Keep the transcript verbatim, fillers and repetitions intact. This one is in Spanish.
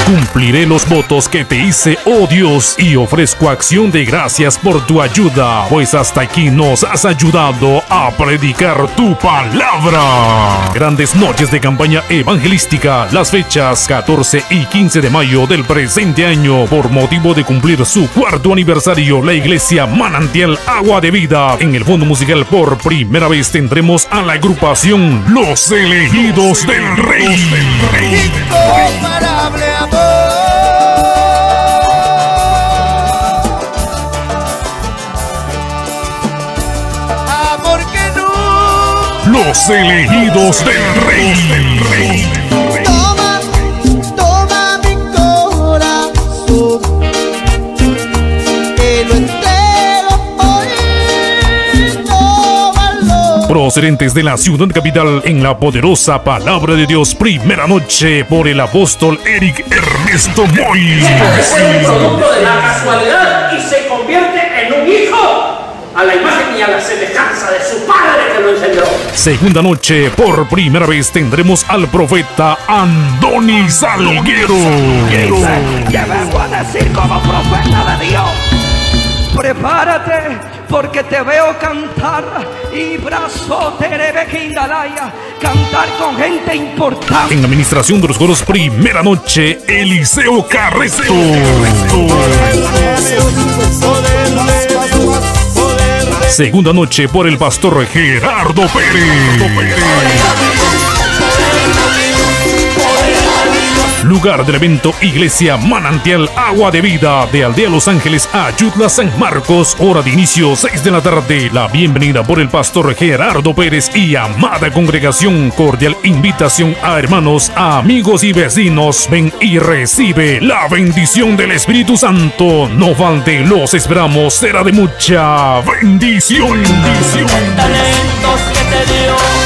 Cumpliré los votos que te hice, oh Dios, y ofrezco acción de gracias por tu ayuda, pues hasta aquí nos has ayudado a predicar tu palabra. Grandes noches de campaña evangelística. Las fechas catorce y quince de mayo del presente año. Por motivo de cumplir su cuarto aniversario, la iglesia Manantial Agua de Vida. En el fondo musical, por primera vez tendremos a la agrupación Los Elegidos del Rey. Incomparable amor. Amor que no. Los Elegidos del Rey. Del Rey. Toma, toma mi corazón, te lo entrego hoy, tómalo. Procedentes de la ciudad capital, en la poderosa palabra de Dios, primera noche por el apóstol Eric Ernesto Moy. Es un producto de la casualidad y se convierte en un hijo a la imagen y a la semejanza de su padre que lo engendró. Segunda noche, por primera vez tendremos al profeta Andoni Salguero. Ya vengo a decir como profeta de Dios. Prepárate porque te veo cantar y brazote Rebequindalaya, cantar con gente importante. En administración de los coros, primera noche, Eliseo Carreto. Segunda noche por el pastor Gerardo Pérez. Lugar del evento, iglesia Manantial Agua de Vida, de Aldea Los Ángeles a Ayutla San Marcos. Hora de inicio seis de la tarde. La bienvenida por el pastor Gerardo Pérez y amada congregación. Cordial invitación a hermanos, a amigos y vecinos. Ven y recibe la bendición del Espíritu Santo. No falte, los esperamos. Será de mucha bendición. bendición. Talentos que te dio.